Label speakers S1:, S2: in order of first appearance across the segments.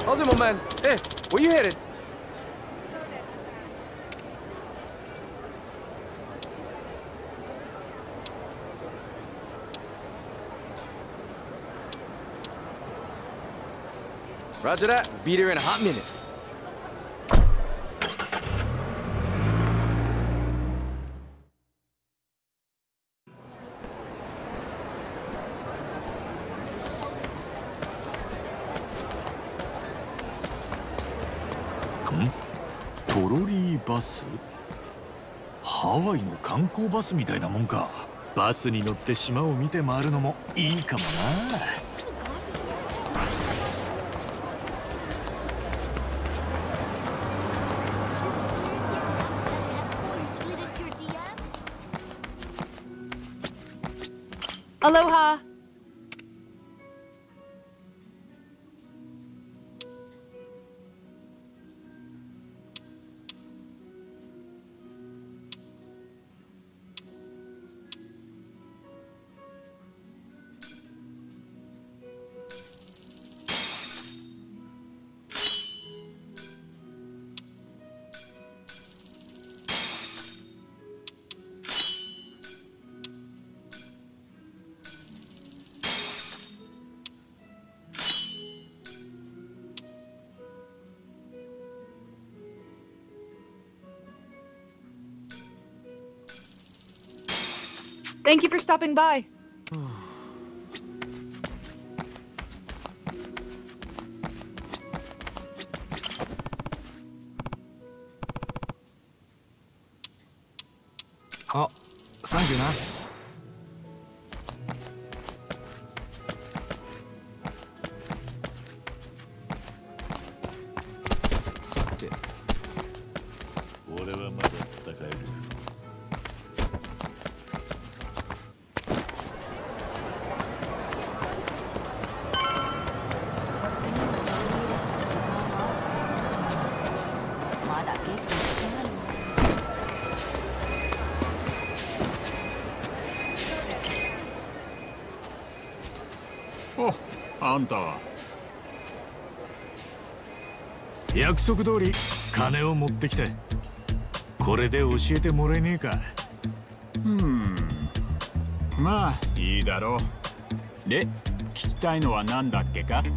S1: How's it, my man? Hey, where you headed? Roger that. Be there in a hot minute.
S2: トロリーバス？ハワイの観光バスみたいなもんか。バスに乗って島を見て回るのもいいかもな。
S3: Aloha! Thank you for stopping by.
S1: Oh, thank you, na. さて、
S2: 俺はまだ戦える。
S4: お、あんたは
S2: 約束通り金を持ってきて。これで教えてもらえねえか。
S4: まあいいだろう。で、聞きたいのは何だっけか。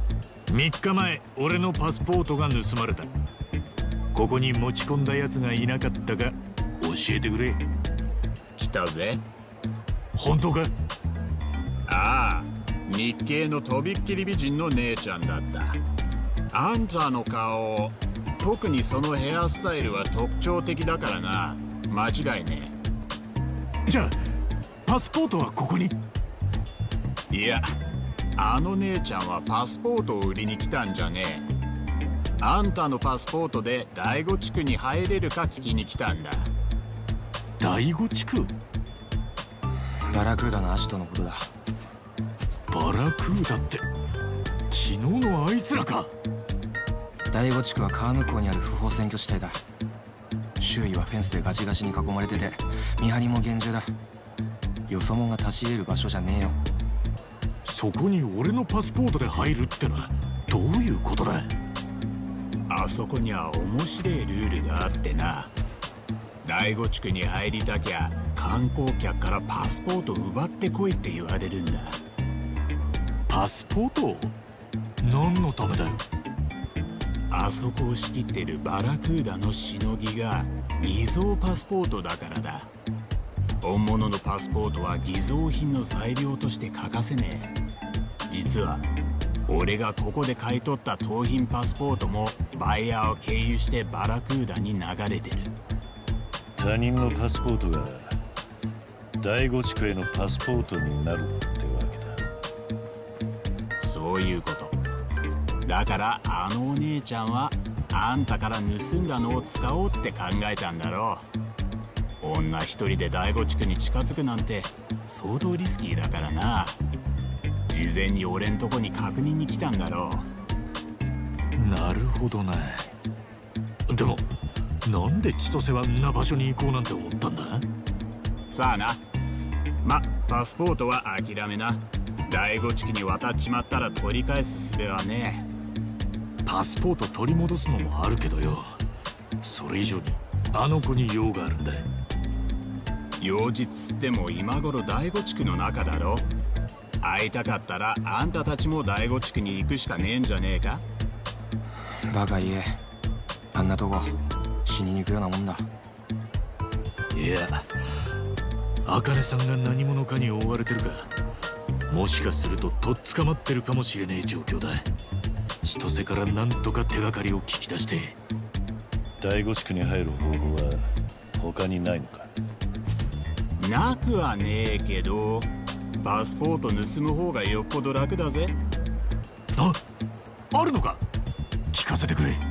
S2: 3日前俺のパスポートが盗まれた。ここに持ち込んだやつがいなかったか教えてくれ。
S4: 来たぜ。
S2: 本当か？
S4: ああ、日系のとびっきり美人の姉ちゃんだった。あんたの顔、特にそのヘアスタイルは特徴的だからな。間違いね
S2: え。じゃあパスポートはここに？
S4: いや、あの姉ちゃんはパスポートを売りに来たんじゃねえ。あんたのパスポートで第五地区に入れるか聞きに来たんだ。
S2: 第五地区？
S1: バラクーダのアジトのことだ。
S2: バラクーダって昨日のあいつらか。
S1: 第五地区は川向こうにある不法占拠地帯だ。周囲はフェンスでガチガチに囲まれてて、見張りも厳重だ。よそ者が立ち入れる場所じゃねえよ。
S2: そこに俺のパスポートで入るってのはどういうことだ？
S4: あそこには面白いルールがあってな。第五地区に入りたきゃ観光客からパスポートを奪ってこいって言われるんだ。
S2: パスポート？何のためだよ。
S4: あそこを仕切ってるバラクーダのしのぎが偽造パスポートだからだ。本物のパスポートは偽造品の材料として欠かせねえ。実は俺がここで買い取った盗品パスポートもバイヤーを経由してバラクーダに流れてる。
S5: 他人のパスポートが第五地区へのパスポートになるってわけだ。
S4: そういうこと。だからあのお姉ちゃんはあんたから盗んだのを使おうって考えたんだろう。女一人で第五地区に近づくなんて相当リスキーだからな。事前に俺んとこに確認に来たんだろ
S2: う。なるほどな。でもなんで千歳はんな場所に行こうなんて思ったんだ？
S4: さあな。ま、パスポートは諦めな。第五地区に渡っちまったら取り返す術はねえ。
S2: パスポート取り戻すのもあるけどよ、それ以上にあの子に用があるんだ。
S4: 用事っつっても今頃第五地区の中だろ。会いたかったらあんたたちも第五地区に行くしかねえんじゃねえか。
S1: バカ言え、あんなとこ死にに行くようなもんだ。
S2: いや、茜さんが何者かに追われてるか、もしかするととっ捕まってるかもしれねえ状況だ。千歳からなんとか手がかりを聞き出して。
S5: 第五地区に入る方法は他にないのか？
S4: なくはねえけど、パスポート盗む方がよっぽど楽だぜ。
S2: あるのか？聞かせてくれ。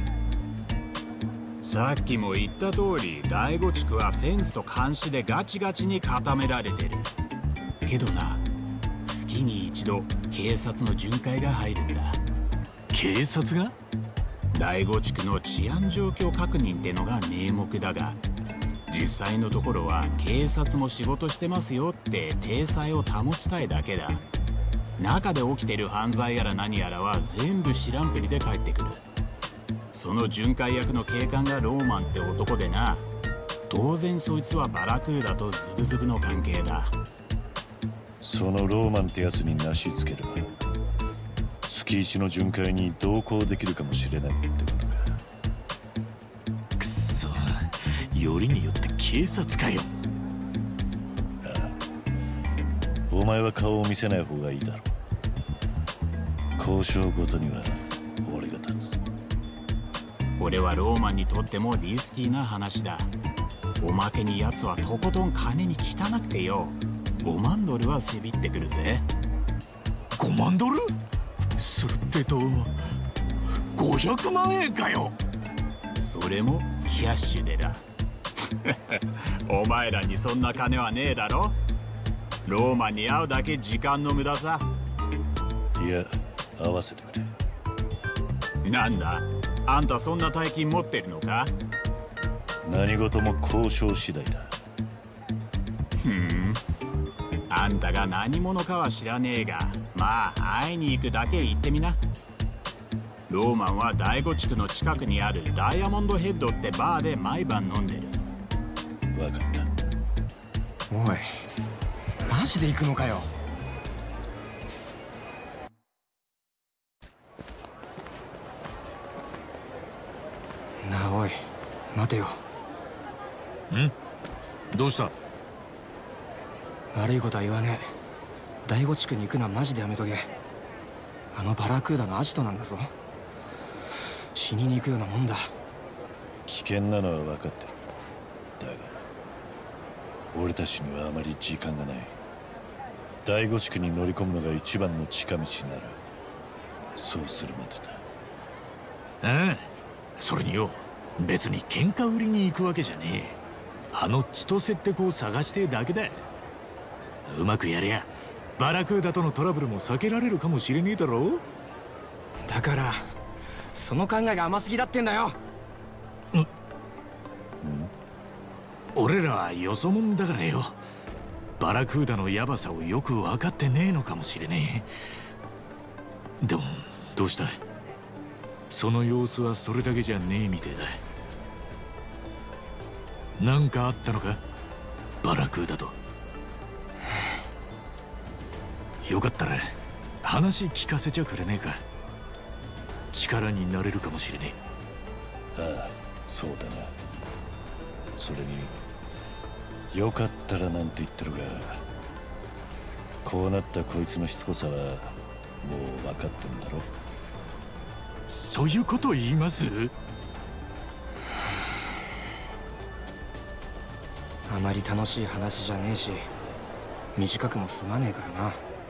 S4: さっきも言った通り、第五地区はフェンスと監視でガチガチに固められてる。けどな、月に一度警察の巡回が入るんだ。
S2: 警察が？
S4: 第五地区の治安状況確認ってのが名目だが、実際のところは警察も仕事してますよって体裁を保ちたいだけだ。中で起きてる犯罪やら何やらは全部知らんぷりで帰ってくる。その巡回役の警官がローマンって男でな、当然そいつはバラクーダとズブズブの関係だ。
S5: そのローマンってやつになしつければ月一の巡回に同行できるかもしれないってことか。
S2: くっそ、よりによって警察かよ。
S5: お前は顔を見せない方がいいだろう。交渉ごとには俺が立つ。
S4: これはローマンにとってもリスキーな話だ。おまけに奴はとことん金に汚くてよ、5万ドルはせびってくるぜ。
S2: 5万ドル？それって500万円かよ。
S4: それもキャッシュでだ。お前らにそんな金はねえだろ。ローマンに会うだけ時間の無駄さ。
S5: いや、会わせてくれ。
S4: なんだ、あんたそんな大金持ってるのか？
S5: 何事も交渉次第だ。
S4: あんたが何者かは知らねえが、まあ会いに行くだけ行ってみな。ローマンは第五地区の近くにあるダイヤモンドヘッドってバーで毎晩飲んでる。
S5: 分かった。
S1: おい、マジで行くのかよ。なあおい、待てよ。
S2: どうした？
S1: 悪いことは言わねえ。第五地区に行くのはマジでやめとけ。あのバラクーダのアジトなんだぞ。死にに行くようなもんだ。
S5: 危険なのは分かってる。だが俺たちにはあまり時間がない。第五地区に乗り込むのが一番の近道ならそうするまでだ。
S2: ああ、それによ、別に喧嘩売りに行くわけじゃねえ。あの千歳って子を探してえだけだ。うまくやりゃバラクーダとのトラブルも避けられるかもしれねえだろう。
S1: だからその考えが甘すぎだってんだよ。
S2: 俺らはよそ者だからよ、バラクーダのヤバさをよく分かってねえのかもしれねえ。でもどうしたい？その様子はそれだけじゃねえみてえだ。なんかあったのか、バラクーダと。よかったら話聞かせちゃくれねえか。力になれるかもしれね
S5: ああ、そうだな。それによかったらなんて言ってるが、こうなったこいつのしつこさはもう分かってんだろ。
S2: そういうこと言います？
S1: あまり楽しい話じゃねえし、短くも済まねえからな。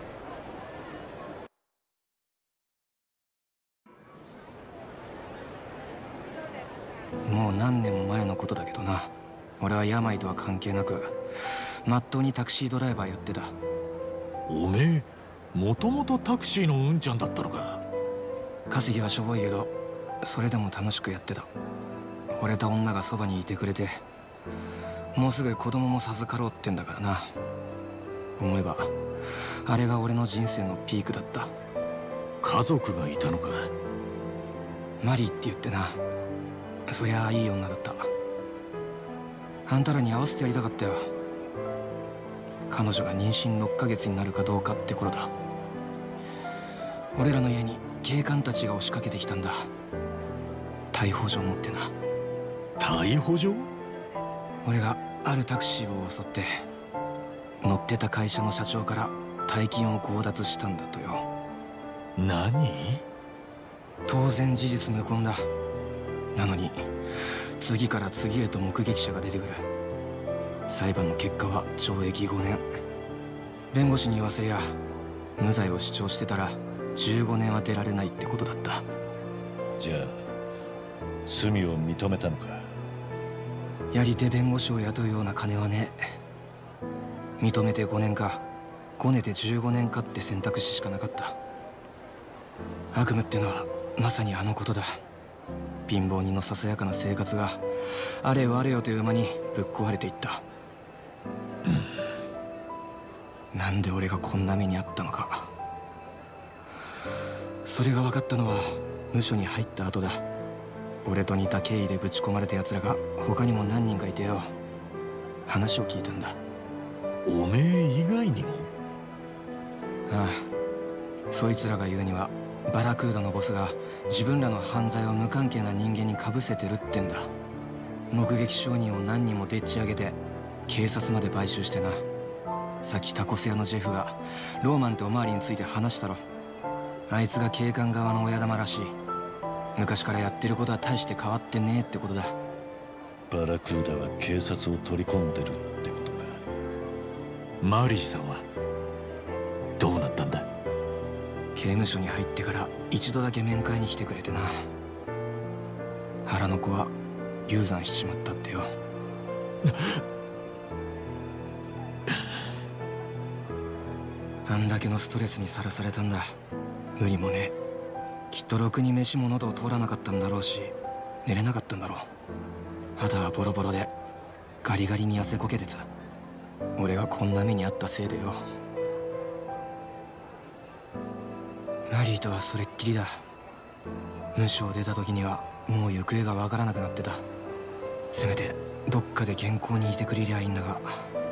S1: もう何年も前のことだけどな。俺は病とは関係なくまっとうにタクシードライバーやってた。
S2: おめえもともとタクシーのうんちゃんだったのか。
S1: 稼ぎはしょぼいけどそれでも楽しくやってた。惚れた女がそばにいてくれて、もうすぐ子供も授かろうってんだからな。思えばあれが俺の人生のピークだった。
S2: 家族がいたのか。
S1: マリーって言ってな。そりゃあいい女だった。あんたらに合わせてやりたかったよ。彼女が妊娠6ヶ月になるかどうかって頃だ。俺らの家に警官たちが押しかけてきたんだ。逮捕状持ってな。
S2: 逮捕状？
S1: 俺があるタクシーを襲って乗ってた会社の社長から大金を強奪したんだとよ。
S2: 何？
S1: 当然事実無根だ。なのに次から次へと目撃者が出てくる。裁判の結果は懲役5年。弁護士に言わせりゃ無罪を主張してたら15年は出られないってことだった。
S5: じゃあ罪を認めたのか？
S1: やり手弁護士を雇うような金はねえ。認めて5年かごねて15年かって選択肢しかなかった。悪夢ってのはまさにあのことだ。貧乏人のささやかな生活があれよあれよという間にぶっ壊れていった。なんで俺がこんな目にあったのか。それが分かったのは無所に入った後だ。俺と似た経緯でぶち込まれた奴らが他にも何人かいてよ。話を聞いたんだ。
S2: おめえ以外にも？
S1: ああ、そいつらが言うにはバラクーダのボスが自分らの犯罪を無関係な人間にかぶせてるってんだ。目撃証人を何人もでっち上げて警察まで買収してな。さっきタコス屋のジェフがローマンとおまわりについて話したろ。あいつが警官側の親玉らしい。昔からやってることは大して変わってねえってことだ。
S5: バラクーダは警察を取り込んでるってことか。
S2: マリーさんはどうなったんだ？
S1: 刑務所に入ってから一度だけ面会に来てくれてな。腹の子は流産しちまったってよ。あんだけのストレスにさらされたんだ。無理もねえ。きっとろくに飯も喉を通らなかったんだろうし寝れなかったんだろう。肌はボロボロでガリガリに痩せこけてた。俺がこんな目にあったせいでよ。マリーとはそれっきりだ。無所を出た時にはもう行方がわからなくなってた。せめてどっかで健康にいてくれりゃいいんだが。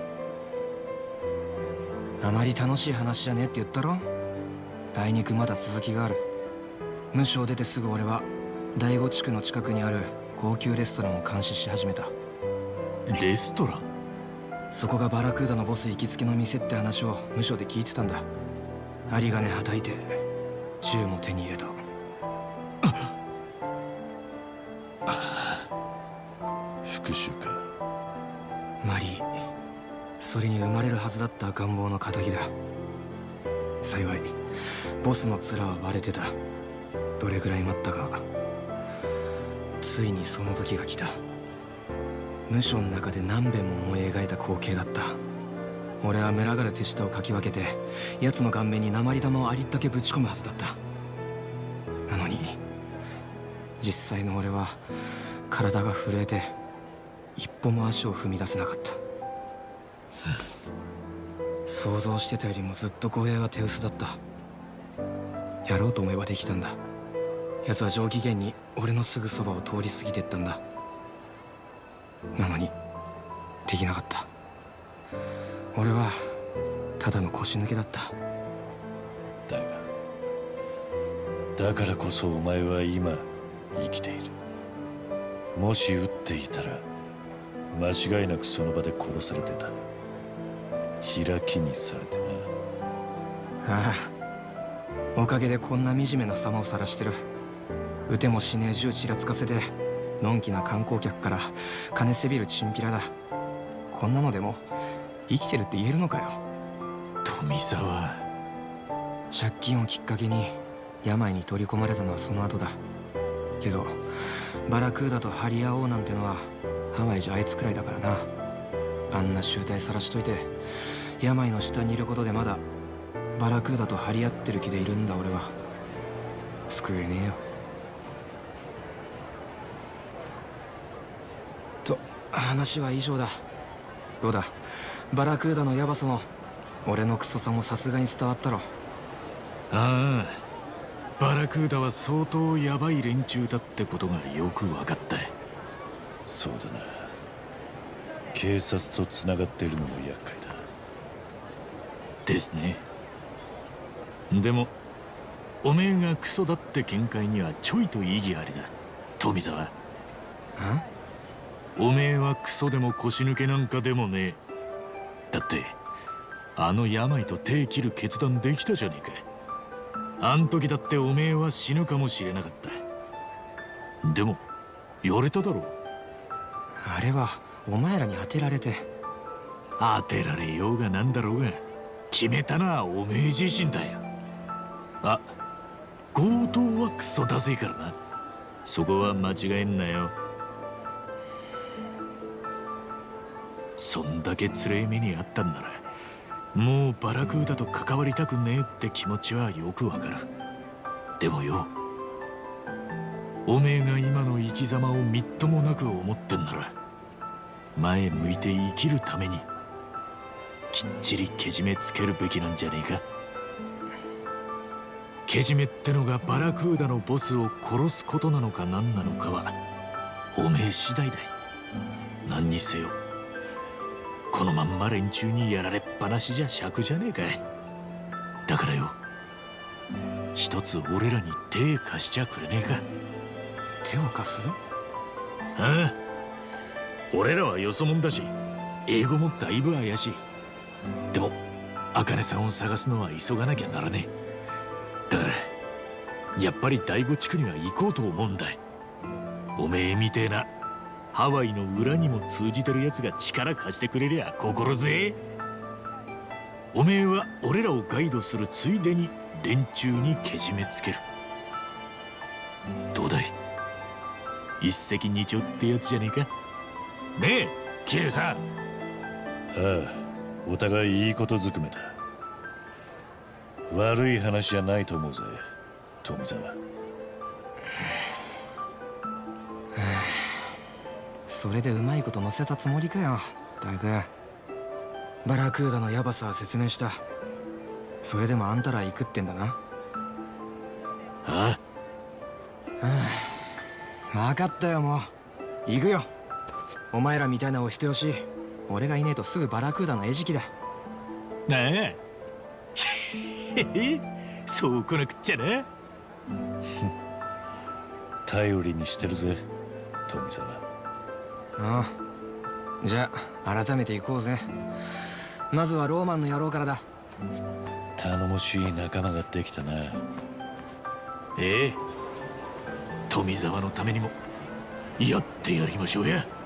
S1: あまり楽しい話じゃねえって言ったろ。あいにくまだ続きがある。無所を出てすぐ俺は第五地区の近くにある高級レストランを監視し始めた。
S2: レストラン？
S1: そこがバラクーダのボス行きつけの店って話を無所で聞いてたんだ。針金はたいて銃も手に入れた。
S5: 復讐か。
S1: マリー、それに生まれるはずだった願望の仇だ。幸いボスの面は割れてた。どれぐらい待ったか。ついにその時が来た。無所の中で何遍も思い描いた光景だった。俺は群がる手下をかき分けて奴の顔面に鉛玉をありったけぶち込むはずだった。なのに実際の俺は体が震えて一歩も足を踏み出せなかった。想像してたよりもずっと護衛は手薄だった。やろうと思えばできたんだ。奴は上機嫌に俺のすぐそばを通り過ぎてったんだ。なのにできなかった。俺はただの腰抜けだった。
S5: だからこそお前は今生きている。もし撃っていたら間違いなくその場で殺されてた。開きにされてな。
S1: ああ、おかげでこんな惨めな様を晒してる。撃てもしねえ銃ちらつかせてのんきな観光客から金せびるチンピラだ。こんなのでも生きてるって言えるのかよ。
S2: 富沢。
S1: 借金をきっかけに病に取り込まれたのはその後だ。けどバラクーダと張り合おうなんてのはハワイじゃあいつくらいだからな。あんな醜態さらしといて病の下にいることでまだバラクーダと張り合ってる気でいるんだ。俺は救えねえよ。と話は以上だ。どうだ、バラクーダのヤバさも俺のクソさもさすがに伝わったろ。
S2: ああ、 バラクーダは相当ヤバい連中だってことがよく分かった。
S5: そうだな。警察とつながっているのも厄介だ。
S2: ですね。でもおめえがクソだって見解にはちょいと意義ありだ、富澤。おめえはクソでも腰抜けなんかでもねえ。だってあの病と手切る決断できたじゃねえか。あん時だっておめえは死ぬかもしれなかった。でもやれただろう。
S1: あれはお前らに当てられて。
S2: 当てられようがなんだろうが決めたのはおめえ自身だよ。あ、強盗はクソだぜからな。そこは間違えんなよ。そんだけつれえ目にあったんならもうバラクーダと関わりたくねえって気持ちはよくわかる。でもよ、おめえが今の生き様をみっともなく思ってんなら前向いて生きるためにきっちりけじめつけるべきなんじゃねえか。けじめってのがバラクーダのボスを殺すことなのか何なのかはおめえ次第だ。何にせよこのまんま連中にやられっぱなしじゃ尺じゃねえかい。だからよ、一つ俺らに手貸しちゃくれねえか。
S1: 手を貸す？
S2: ああ、俺らはよそ者だし英語もだいぶ怪しい。でも茜さんを探すのは急がなきゃならねえ。だからやっぱり第五地区には行こうと思うんだ。おめえみてえなハワイの裏にも通じてるやつが力貸してくれりゃ心強え。おめえは俺らをガイドするついでに連中にけじめつける。どうだい、一石二鳥ってやつじゃねえか。ねえキルさん。
S5: ああ、お互いいいことずくめだ。悪い話じゃないと思うぜ、富澤。
S1: それでうまいこと乗せたつもりかよ、大君。バラクーダのヤバさは説明した。それでもあんたら行くってんだな。
S2: あ
S1: あ、分かったよ、もう行くよ。お前らみたいなお人よし、俺がいねえとすぐバラクーダの餌食だ。
S2: あへへ、そうこなくっちゃな。
S5: 頼りにしてるぜ、富澤。
S1: ああ、じゃあ改めて行こうぜ。まずはローマンの野郎からだ。
S5: 頼もしい仲間ができたな。
S2: ええ、富澤のためにもやってやりましょうや。